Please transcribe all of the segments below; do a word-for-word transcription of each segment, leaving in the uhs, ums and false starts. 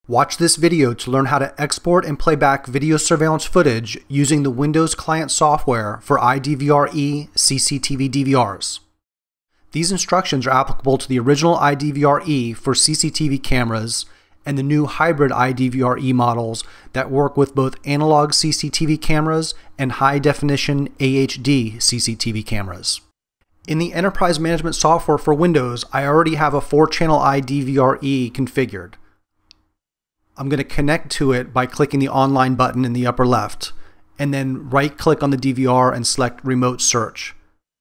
Watch this video to learn how to export and play back video surveillance footage using the Windows client software for i D V R E C C T V D V Rs. These instructions are applicable to the original i D V R E for C C T V cameras and the new hybrid i D V R E models that work with both analog C C T V cameras and high-definition A H D C C T V cameras. In the enterprise management software for Windows, I already have a four channel i D V R E configured. I'm going to connect to it by clicking the online button in the upper left, and then right-click on the D V R and select Remote Search.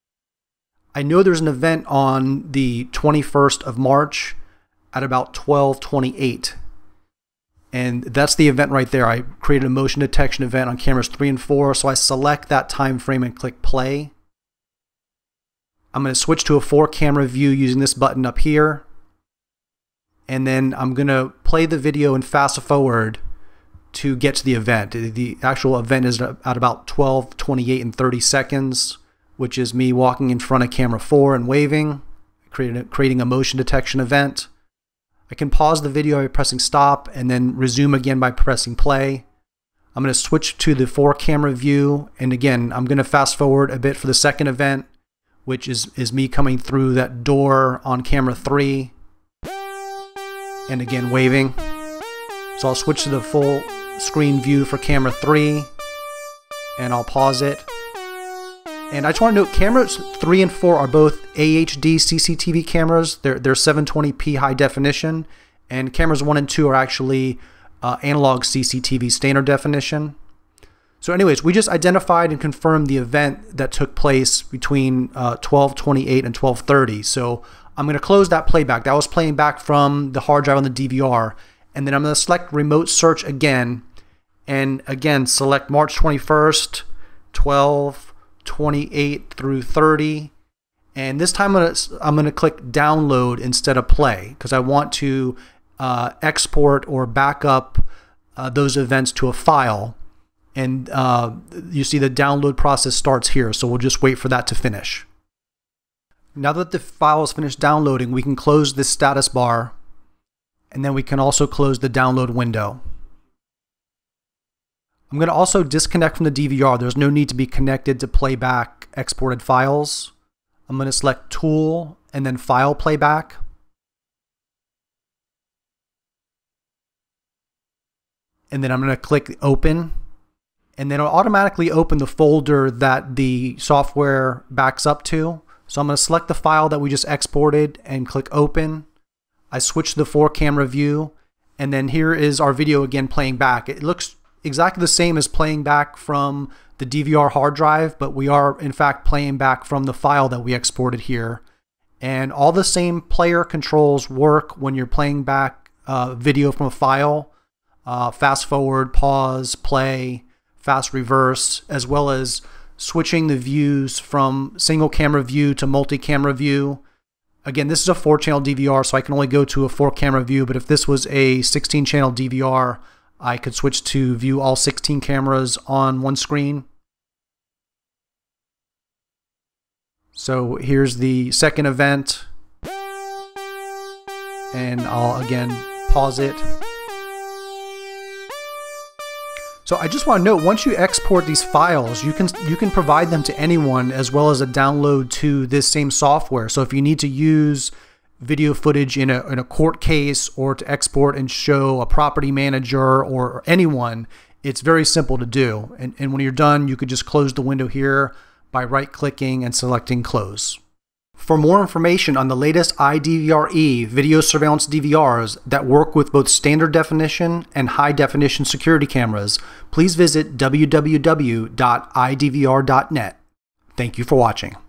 I know there's an event on the twenty-first of March at about twelve twenty-eight, and that's the event right there. I created a motion detection event on cameras three and four, so I select that time frame and click Play. I'm going to switch to a four camera view using this button up here. And then I'm going to play the video and fast forward to get to the event. The actual event is at about twelve twenty-eight and thirty seconds, which is me walking in front of camera four and waving, creating a motion detection event. I can pause the video by pressing stop and then resume again by pressing play. I'm going to switch to the four camera view, and again I'm going to fast forward a bit for the second event, which is, is me coming through that door on camera three. And again waving. So I'll switch to the full screen view for camera three, and I'll pause it. And I just want to note, cameras three and four are both A H D C C T V cameras. They're, they're seven twenty p high definition, and cameras one and two are actually uh, analog C C T V standard definition. So anyways, we just identified and confirmed the event that took place between uh, twelve twenty-eight and twelve thirty. So I'm going to close that playback. That was playing back from the hard drive on the D V R. And then I'm going to select Remote Search again. And again, select March twenty-first, twelve twenty-eight through thirty. And this time I'm going to, I'm going to click Download instead of Play, because I want to uh, export or back up uh, those events to a file. And uh, you see the download process starts here. So we'll just wait for that to finish. Now that the file is finished downloading, we can close this status bar, and then we can also close the download window. I'm going to also disconnect from the D V R. There's no need to be connected to playback exported files. I'm going to select Tool and then File Playback. And then I'm going to click Open. And then it'll automatically open the folder that the software backs up to. So I'm going to select the file that we just exported and click Open. I switch to the four camera view, and then here is our video again playing back. It looks exactly the same as playing back from the D V R hard drive, but we are in fact playing back from the file that we exported here. And all the same player controls work when you're playing back uh, video from a file. Uh, fast forward, pause, play, fast reverse, as well as switching the views from single camera view to multi-camera view. Again, this is a four channel D V R, so I can only go to a four camera view, but if this was a sixteen channel D V R, I could switch to view all sixteen cameras on one screen. So here's the second event, and I'll again pause it. So I just want to note, once you export these files, you can you can provide them to anyone, as well as a download to this same software. So if you need to use video footage in a, in a court case, or to export and show a property manager or anyone, it's very simple to do. And, and when you're done, you could just close the window here by right-clicking and selecting Close. For more information on the latest i D V R E video surveillance D V Rs that work with both standard definition and high definition security cameras, please visit w w w dot i d v r dot net. Thank you for watching.